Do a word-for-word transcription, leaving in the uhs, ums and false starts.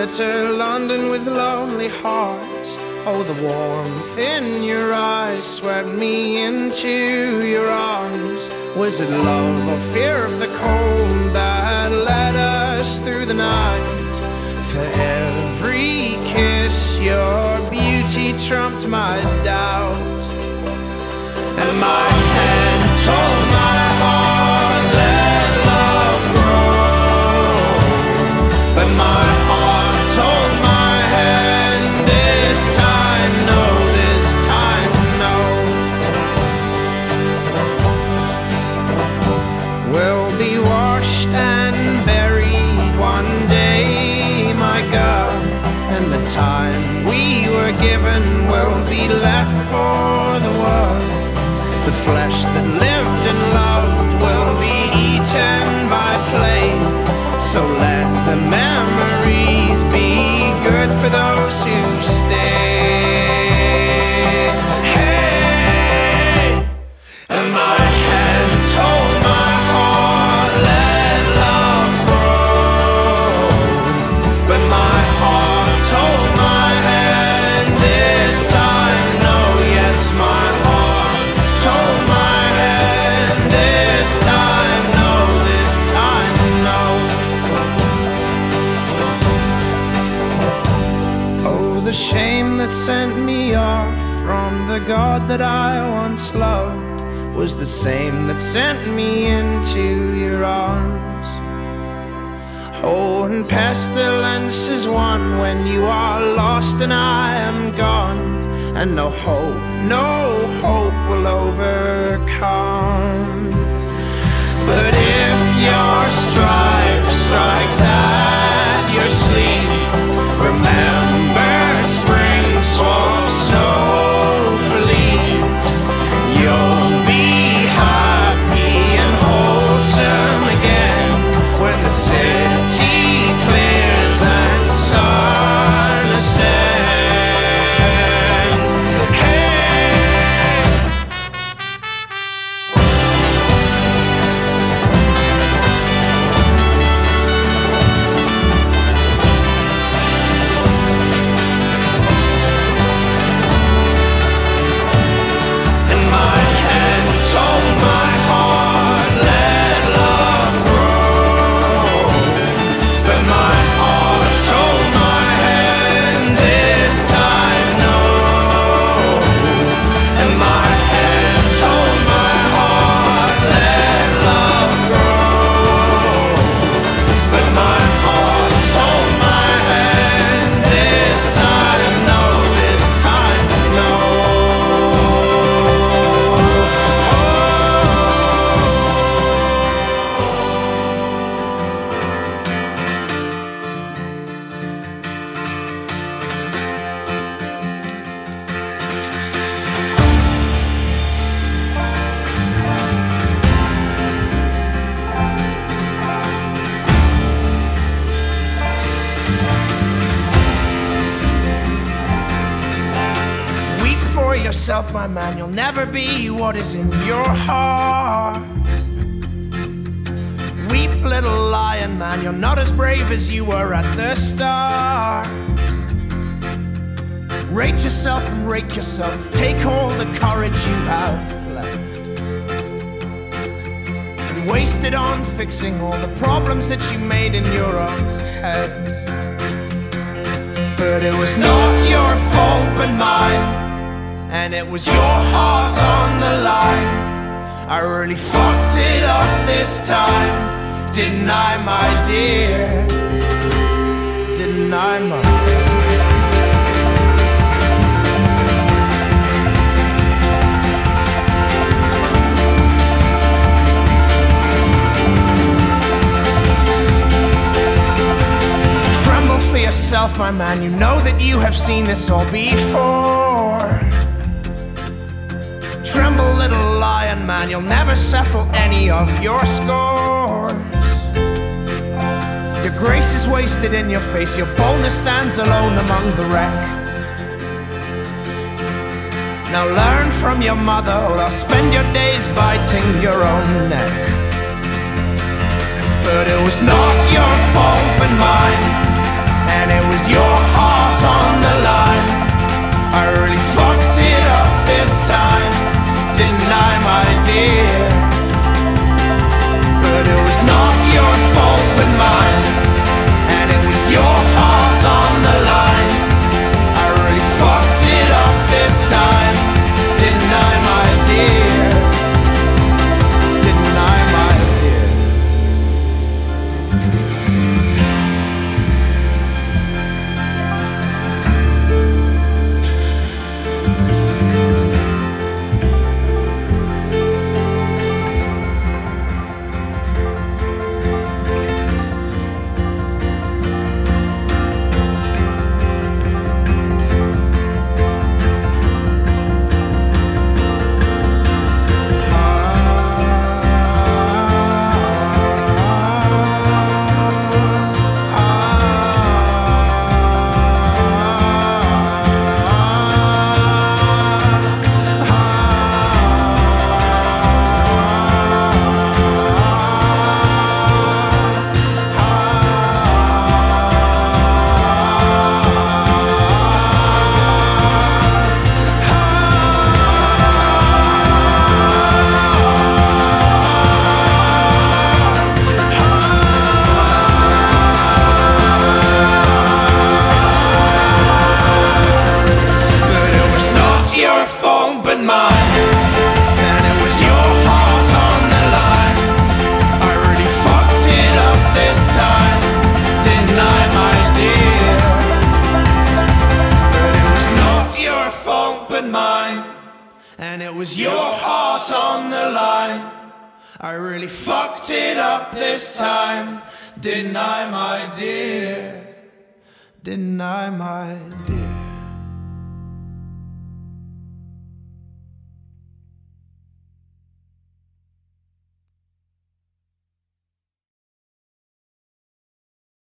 enter London with lonely hearts. Oh, the warmth in your eyes swept me into your arms. Was it love or fear of the cold that led us through the night? For every kiss, your beauty trumped my doubt. And my hand told my heart, let love grow. But my heart told my hand, this time no, this time no. We'll be washed and buried one day, my God. And the time we were given will be left for the world. The flesh that lived and loved will be eaten by flame. So let the memories be good for those who stay. Hey! And my hand told my heart, let love grow. But my heart told my hand, this time no, yes, my heart told my hand, this time no, this time no. Oh, the shame that sent me off from the God that I once loved was the same that sent me into your arms. Oh, and pestilence is one when you are lost and I am gone. And no hope, no hope will overcome. But if your stripe strikes at your sleeve, remember spring swamps snow for leaves. You'll be happy and wholesome again when the city clears and the sun ascends. Yourself, my man, you'll never be what is in your heart. Weep, little lion man, you're not as brave as you were at the start. Rate yourself and rake yourself, take all the courage you have left and waste it on fixing all the problems that you made in your own head. But it was not your fault but mine, and it was your heart on the line. I really fucked it up this time, didn't I, my dear? Didn't I, my dear? Tremble for yourself, my man, you know that you have seen this all before. Tremble, little lion man, you'll never settle any of your scores. Your grace is wasted in your face, your boldness stands alone among the wreck. Now learn from your mother, or I'll spend your days biting your own neck. But it was not your fault but mine, and it was your heart on the line. I really fucked it up this time, didn't I, my dear? But it was not your fault but mine, and it was your heart on the line. I really fucked it up this time, didn't I, my dear? Didn't I, my dear? And it was your heart on the line. I really fucked it up this time, didn't I, my dear? Didn't I, my dear?